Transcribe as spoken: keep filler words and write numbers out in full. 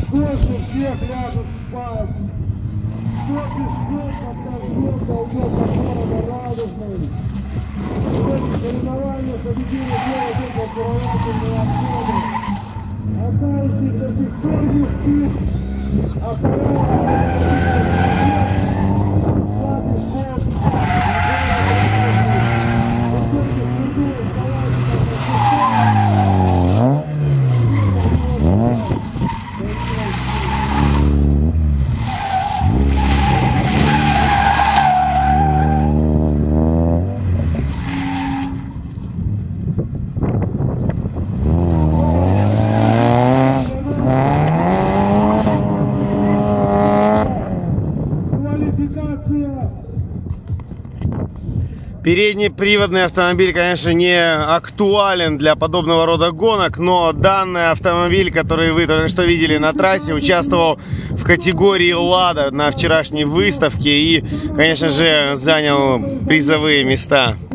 Позже всех ляжут спать. Кто пешком, пока ждет, дойдет до города Радужный. В эти соревнования победили делать это образовательные отходы. Одна из них до сих пор не спит, а вторая Переднеприводный автомобиль, конечно, не актуален для подобного рода гонок, но данный автомобиль, который вы только что видели на трассе, участвовал в категории «Лада» на вчерашней выставке и, конечно же, занял призовые места.